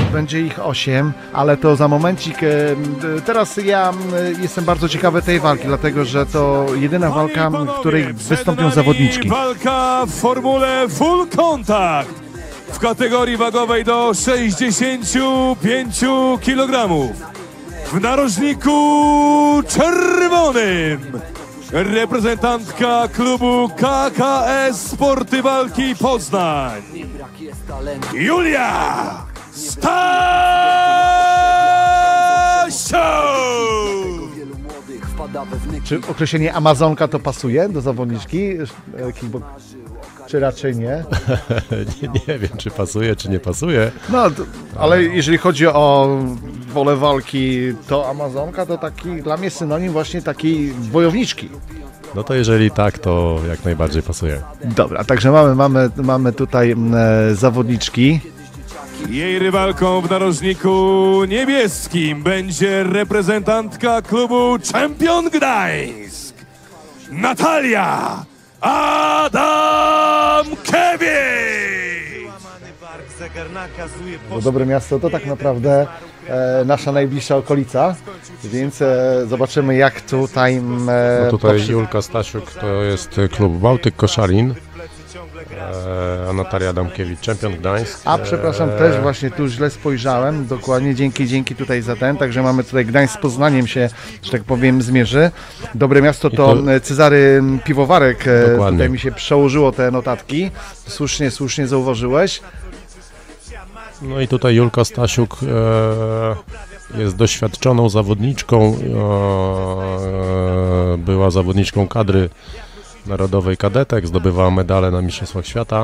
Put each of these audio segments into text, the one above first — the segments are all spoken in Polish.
będzie ich 8, ale to za momencik. Teraz ja jestem bardzo ciekawy tej walki, dlatego że to jedyna walka, w której wystąpią zawodniczki. Walka w formule Full Contact w kategorii wagowej do 65 kg. W narożniku czerwonym reprezentantka klubu KKS Sporty Walki Poznań, Julia Stasiuk! Czy określenie Amazonka to pasuje do zawodniczki? Czy raczej nie? Nie wiem, czy pasuje, czy nie pasuje. No, ale jeżeli chodzi o wolę walki, to Amazonka to taki dla mnie synonim właśnie takiej wojowniczki. No to jeżeli tak, to jak najbardziej pasuje. Dobra, także mamy tutaj zawodniczki. Jej rywalką w narożniku niebieskim będzie reprezentantka klubu Champion Gdańsk, Natalia Adamkiewicz! Bo Dobre Miasto to tak naprawdę nasza najbliższa okolica, więc zobaczymy jak tutaj... No tutaj Julka Stasiuk to jest klub Bałtyk Koszalin, a Natalia Adamkiewicz Champion Gdańsk. A przepraszam, też właśnie tu źle spojrzałem, dokładnie, dzięki tutaj za ten, także mamy tutaj Gdańsk z Poznaniem się, że tak powiem, zmierzy. Dobre Miasto to Cezary Piwowarek, dokładnie. Tutaj mi się przełożyło te notatki, słusznie zauważyłeś. No i tutaj Julka Stasiuk jest doświadczoną zawodniczką, była zawodniczką kadry narodowej kadetek, zdobywała medale na Mistrzostwach Świata.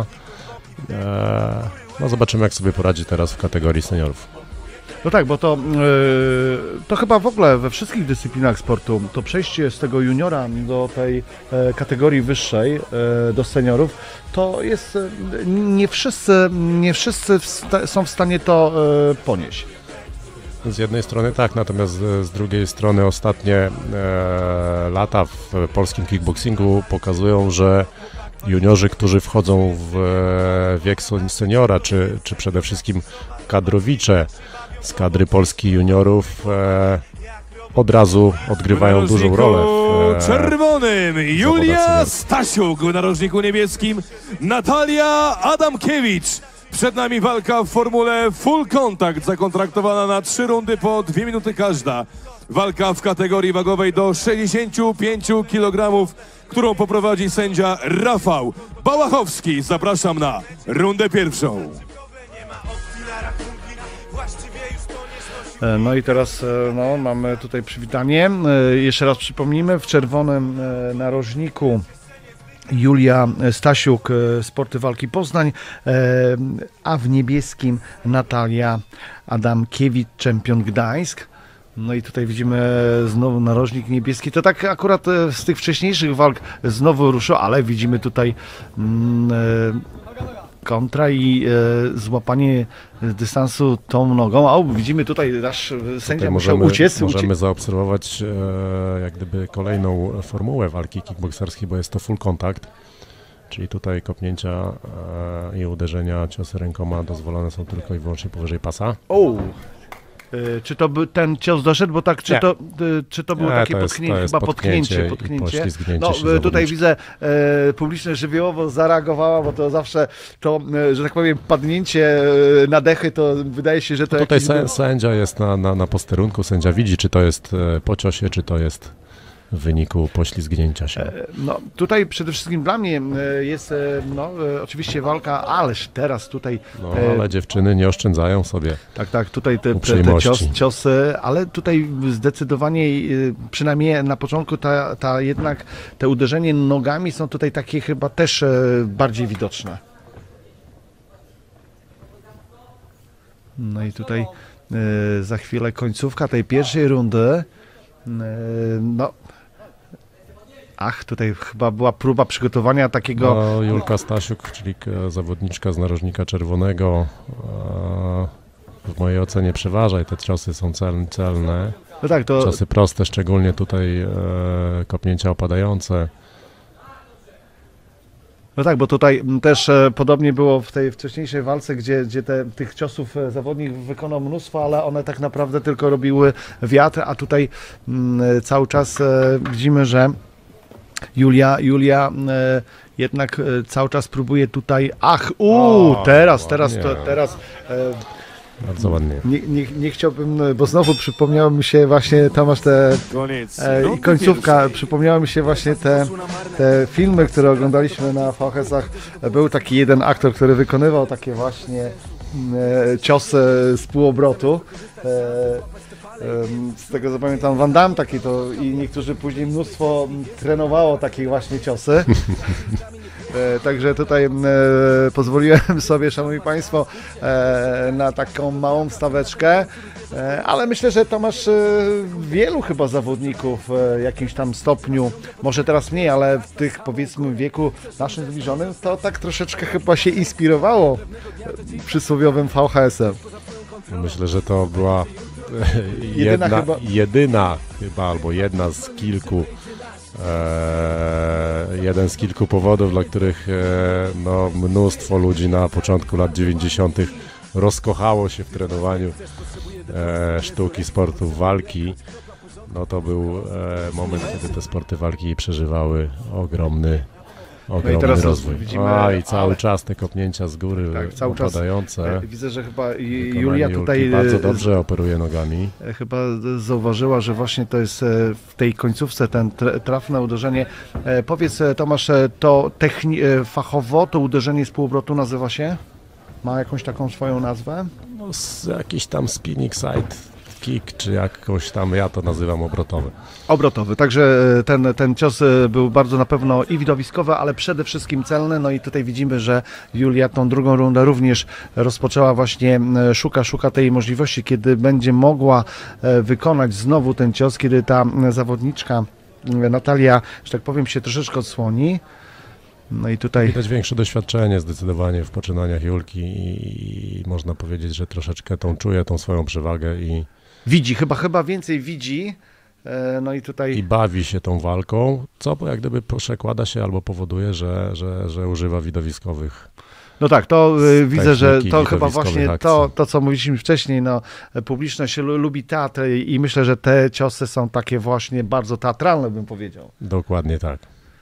No zobaczymy, jak sobie poradzi teraz w kategorii seniorów. No tak, bo to chyba w ogóle we wszystkich dyscyplinach sportu to przejście z tego juniora do tej kategorii wyższej, do seniorów, to jest, nie wszyscy są w stanie to ponieść. Z jednej strony tak, natomiast z drugiej strony ostatnie lata w polskim kickboxingu pokazują, że juniorzy, którzy wchodzą w wiek seniora, czy przede wszystkim kadrowicze z kadry Polski juniorów od razu odgrywają dużą rolę. W czerwonym Julia Stasiuk, w narożniku niebieskim Natalia Adamkiewicz. Przed nami walka w formule Full Contact, zakontraktowana na 3 rundy po 2 minuty każda. Walka w kategorii wagowej do 65 kg, którą poprowadzi sędzia Rafał Bałachowski. Zapraszam na rundę pierwszą. No i teraz mamy tutaj przywitanie. Jeszcze raz przypomnijmy, w czerwonym narożniku Julia Stasiuk, Sporty Walki Poznań, a w niebieskim Natalia Adamkiewicz, Champion Gdańsk. No i tutaj widzimy znowu narożnik niebieski. To tak akurat z tych wcześniejszych walk znowu ruszyło, ale widzimy tutaj kontra i złapanie dystansu tą nogą. O, widzimy tutaj nasz sędzia musiał uciec. Możemy zaobserwować jak gdyby kolejną formułę walki kickbokserskiej, bo jest to full contact, czyli tutaj kopnięcia i uderzenia, ciosy rękoma dozwolone są tylko i wyłącznie powyżej pasa. Czy to by ten cios doszedł, bo tak, czy to było takie potknięcie, chyba potknięcie. No tutaj widzę, publiczność żywiołowo zareagowała, bo to zawsze to, że tak powiem, padnięcie na dechy, to wydaje się, że to tutaj sędzia jest na posterunku, sędzia widzi, czy to jest po ciosie, czy to jest w wyniku poślizgnięcia się. No tutaj przede wszystkim dla mnie jest oczywiście walka, ależ teraz tutaj... No ale dziewczyny nie oszczędzają sobie. Tak, tutaj te ciosy, ale tutaj zdecydowanie, przynajmniej na początku jednak te uderzenie nogami są tutaj takie chyba też bardziej widoczne. No i tutaj za chwilę końcówka tej pierwszej rundy. Tutaj chyba była próba przygotowania takiego... No, Julka Stasiuk, czyli zawodniczka z narożnika czerwonego, w mojej ocenie przeważa i te ciosy są celne. No tak, to... Ciosy proste, szczególnie tutaj kopnięcia opadające. No tak, bo tutaj też podobnie było w tej wcześniejszej walce, gdzie tych ciosów zawodnik wykonał mnóstwo, ale one tak naprawdę tylko robiły wiatr, a tutaj cały czas widzimy, że Julia jednak cały czas próbuje tutaj, teraz Bardzo ładnie. nie chciałbym, bo znowu przypomniało mi się właśnie, Tomasz, Koniec. i końcówka, przypomniało mi się właśnie te filmy, które oglądaliśmy na VHS-ach. Był taki jeden aktor, który wykonywał takie właśnie ciosy z półobrotu. Z tego co pamiętam, Van Damme taki to i niektórzy później mnóstwo trenowało takie właśnie ciosy. Także tutaj pozwoliłem sobie, szanowni państwo, na taką małą wstaweczkę, ale myślę, że Tomasz wielu chyba zawodników w jakimś tam stopniu, może teraz mniej, ale w tych powiedzmy wieku naszym zbliżonym, to tak troszeczkę chyba się inspirowało przysłowiowym VHS-em. Myślę, że to była jedyna chyba, albo jedna z kilku jeden z kilku powodów, dla których no, mnóstwo ludzi na początku lat 90. rozkochało się w trenowaniu sztuki sportów walki. No to był moment, kiedy te sporty walki przeżywały ogromny rozwój. Widzimy, i cały czas te kopnięcia z góry opadające. Widzę, że chyba Julia tutaj bardzo dobrze operuje nogami. Chyba zauważyła, że właśnie to jest w tej końcówce ten trafne uderzenie. Powiedz, Tomasz, to fachowo to uderzenie z półobrotu nazywa się? Ma jakąś taką swoją nazwę? No, jakiś tam spinning side kick, czy jakoś tam, ja to nazywam obrotowy. Obrotowy, także ten cios był bardzo na pewno i widowiskowy, ale przede wszystkim celny. No i tutaj widzimy, że Julia tą drugą rundę również rozpoczęła właśnie, szuka tej możliwości, kiedy będzie mogła wykonać znowu ten cios, kiedy ta zawodniczka Natalia, że tak powiem, się troszeczkę odsłoni. No i tutaj widać większe doświadczenie zdecydowanie w poczynaniach Julki i można powiedzieć, że troszeczkę czuje tą swoją przewagę i widzi, chyba więcej widzi. No i tutaj... I bawi się tą walką, co jak gdyby przekłada się albo powoduje, że używa widowiskowych. No tak, to widzę, że to chyba właśnie to, co mówiliśmy wcześniej, no publiczność lubi teatr i myślę, że te ciosy są takie właśnie bardzo teatralne, bym powiedział. Dokładnie tak.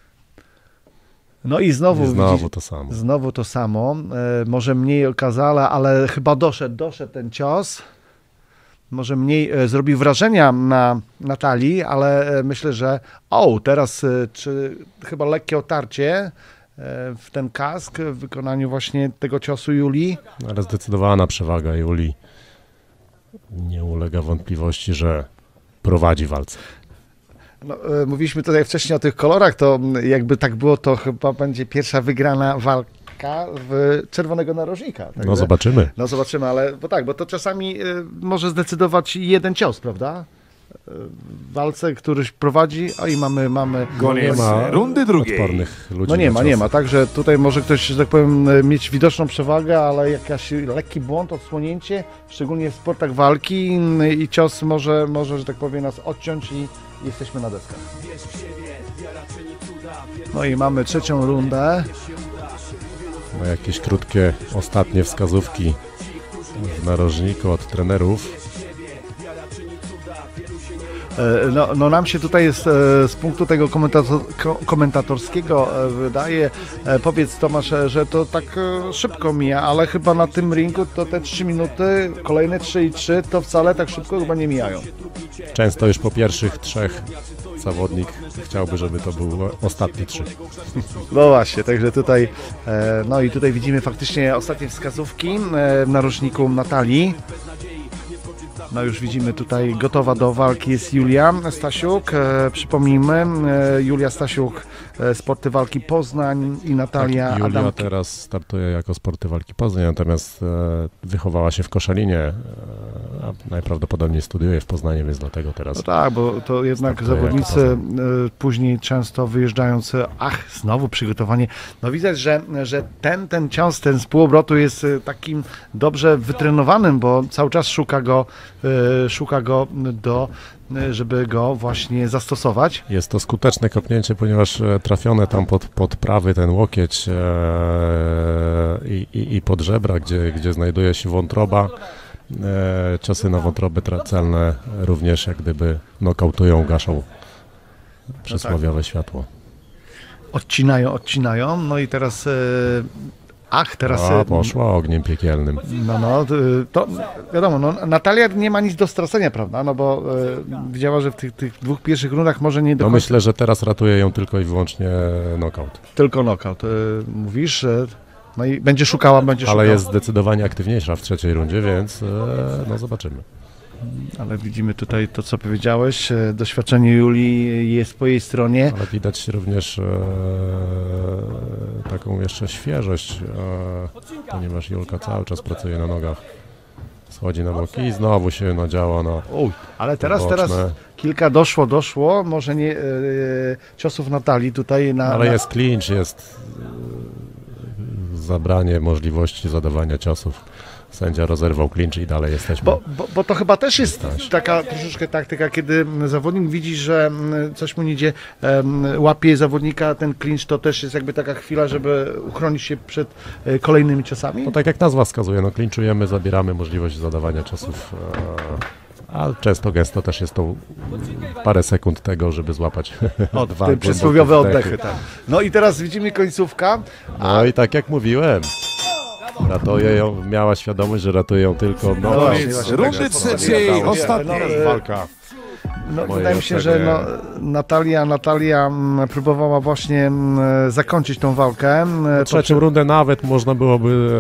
No i znowu to samo. Znowu to samo. Może mniej okazale, ale chyba doszedł ten cios. Może mniej zrobił wrażenia na Natalii, ale myślę, że teraz chyba lekkie otarcie w ten kask w wykonaniu właśnie tego ciosu Julii. Ale zdecydowana przewaga Julii. Nie ulega wątpliwości, że prowadzi walce. No, mówiliśmy tutaj wcześniej o tych kolorach, to jakby tak było, to chyba będzie pierwsza wygrana walka w czerwonego narożnika. Także, no zobaczymy. No zobaczymy, bo to czasami może zdecydować jeden cios, prawda? W walce któryś prowadzi, i mamy Koniec rundy drugiej. Odpornych ludzi. No nie ma, także tutaj może ktoś, że tak powiem, mieć widoczną przewagę, ale jakiś lekki błąd, odsłonięcie, szczególnie w sportach walki i cios może, że tak powiem, nas odciąć i jesteśmy na deskach. No i mamy trzecią rundę. No, jakieś krótkie, ostatnie wskazówki w narożniku od trenerów. No nam się tutaj z punktu tego komentatorskiego wydaje, powiedz Tomasz, że to tak szybko mija, ale chyba na tym ringu to te 3 minuty, kolejne 3 i 3 to wcale tak szybko chyba nie mijają. Często już po pierwszych 3 zawodnik chciałby, żeby to był ostatni 3. No właśnie, także tutaj, no i tutaj widzimy faktycznie ostatnie wskazówki w narożniku Natalii. No już widzimy tutaj, gotowa do walki jest Julia Stasiuk. Przypomnijmy, Julia Stasiuk, Sporty Walki Poznań i Natalia Julia Adamkiewicz. teraz startuje jako Sporty Walki Poznań, natomiast wychowała się w Koszalinie, najprawdopodobniej studiuje w Poznaniu, więc dlatego teraz... No tak, bo to jednak Startuje zawodnicy później często wyjeżdżając, znowu przygotowanie. No widać, że ten cios, ten z półobrotu jest takim dobrze wytrenowanym, bo cały czas szuka go żeby go właśnie zastosować. Jest to skuteczne kopnięcie, ponieważ trafione tam pod prawy ten łokieć i pod żebra, gdzie znajduje się wątroba. Ciosy na wątrobę celne również jak gdyby nokautują, gaszą przysłowiowe światło. Odcinają, no i teraz Poszła ogniem piekielnym. To wiadomo, Natalia nie ma nic do stracenia, prawda, no bo widziała, że w tych dwóch pierwszych rundach może nie do końca... Myślę, że teraz ratuje ją tylko i wyłącznie knockout. Tylko knockout. Mówisz, że no i będzie szukała. Ale jest zdecydowanie aktywniejsza w trzeciej rundzie, więc zobaczymy. Ale widzimy tutaj to, co powiedziałeś, doświadczenie Julii jest po jej stronie. Ale widać również taką jeszcze świeżość, ponieważ Julka cały czas pracuje na nogach. Schodzi na boki i znowu się nadziała ale teraz kilka doszło, może nie ciosów Natalii tutaj Ale jest clinch, jest zabranie możliwości zadawania ciosów. Sędzia rozerwał clinch i dalej jesteśmy. Bo to chyba też jest taka troszeczkę taktyka, kiedy zawodnik widzi, że coś mu nie idzie, łapie zawodnika, ten clinch, to też jest jakby taka chwila, żeby uchronić się przed kolejnymi ciosami? No tak jak nazwa wskazuje, clinchujemy, zabieramy możliwość zadawania ciosów, a gęsto też jest to parę sekund tego, żeby złapać te przysłowiowe oddechy. Tak. No i teraz widzimy końcówka. No i tak jak mówiłem, ratuje ją, miała świadomość, że ratuje ją tylko rundy trzeciej, ostatnia walka. Wydaje mi się, że Natalia próbowała właśnie zakończyć tą walkę. Trzecią rundę nawet można byłoby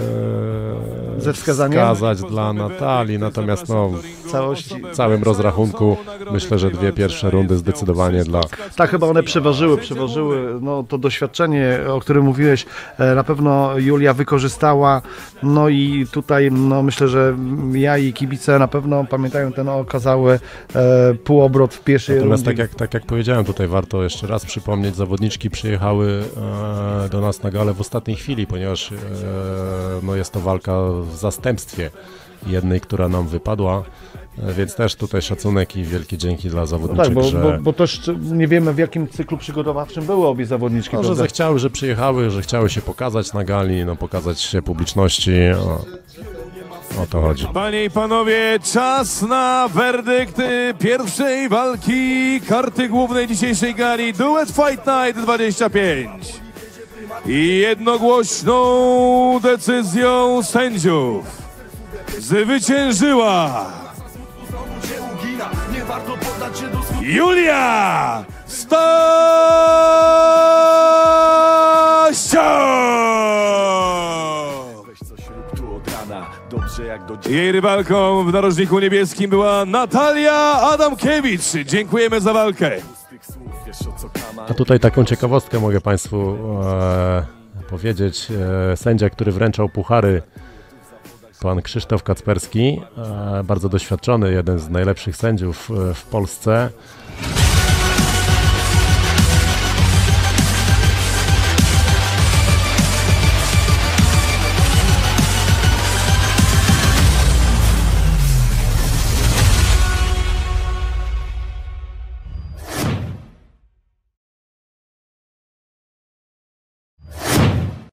ze wskazaniem wskazać dla Natalii, natomiast w całym rozrachunku myślę, że dwie pierwsze rundy zdecydowanie dla... Tak, chyba one przeważyły to doświadczenie, o którym mówiłeś, na pewno Julia wykorzystała, no i tutaj myślę, że ja i kibice na pewno pamiętają ten okazały półobrot w pierwszej rundzie. Natomiast tak jak powiedziałem, tutaj warto jeszcze raz przypomnieć, zawodniczki przyjechały do nas na galę w ostatniej chwili, ponieważ jest to walka w zastępstwie jednej, która nam wypadła, więc też tutaj szacunek i wielkie dzięki dla zawodniczek. Tak, bo też nie wiemy, w jakim cyklu przygotowawczym były obie zawodniczki. Że zechciały, że przyjechały, że chciały się pokazać na gali, pokazać się publiczności. O to chodzi. Panie i panowie, czas na werdykt pierwszej walki karty głównej dzisiejszej gali Duet Fight Night 25. I jednogłośną decyzją sędziów zwyciężyła Julia Stasiuk! Jej rywalką w narożniku niebieskim była Natalia Adamkiewicz. Dziękujemy za walkę. A tutaj taką ciekawostkę mogę Państwu powiedzieć. Sędzia, który wręczał puchary, pan Krzysztof Kacperski, bardzo doświadczony, jeden z najlepszych sędziów w Polsce,